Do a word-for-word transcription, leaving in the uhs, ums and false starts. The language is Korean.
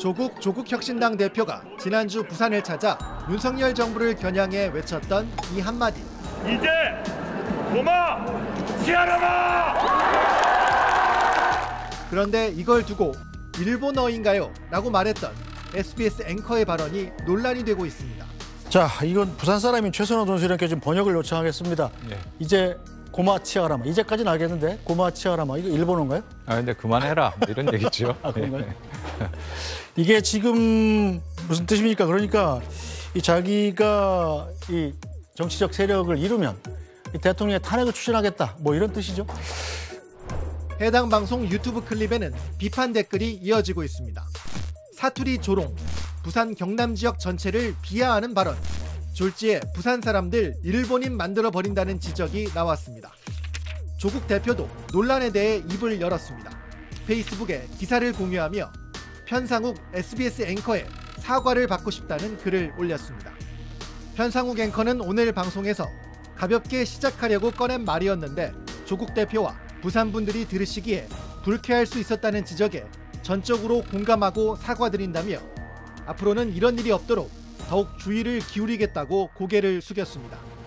조국 조국혁신당 대표가 지난주 부산을 찾아 윤석열 정부를 겨냥해 외쳤던 이 한마디. 이제 고마 치아라마! 그런데 이걸 두고 일본어인가요? 라고 말했던 에스비에스 앵커의 발언이 논란이 되고 있습니다. 자, 이건 부산 사람인 최선호 선수님께 좀 번역을 요청하겠습니다. 네. 이제 고마 치아라마. 이제까지는 알겠는데 고마 치아라마. 이거 일본어인가요? 아 근데 그만해라 이런 얘기죠. 아, 그런가요? 이게 지금 무슨 뜻입니까? 그러니까 이 자기가 이 정치적 세력을 이루면 이 대통령의 탄핵을 추진하겠다. 뭐 이런 뜻이죠. 해당 방송 유튜브 클립에는 비판 댓글이 이어지고 있습니다. 사투리 조롱, 부산 경남 지역 전체를 비하하는 발언, 졸지에 부산 사람들 일본인 만들어버린다는 지적이 나왔습니다. 조국 대표도 논란에 대해 입을 열었습니다. 페이스북에 기사를 공유하며 편상욱 에스비에스 앵커의 사과를 받고 싶다는 글을 올렸습니다. 편상욱 앵커는 오늘 방송에서 가볍게 시작하려고 꺼낸 말이었는데 조국 대표와 부산 분들이 들으시기에 불쾌할 수 있었다는 지적에 전적으로 공감하고 사과드린다며 앞으로는 이런 일이 없도록 더욱 주의를 기울이겠다고 고개를 숙였습니다.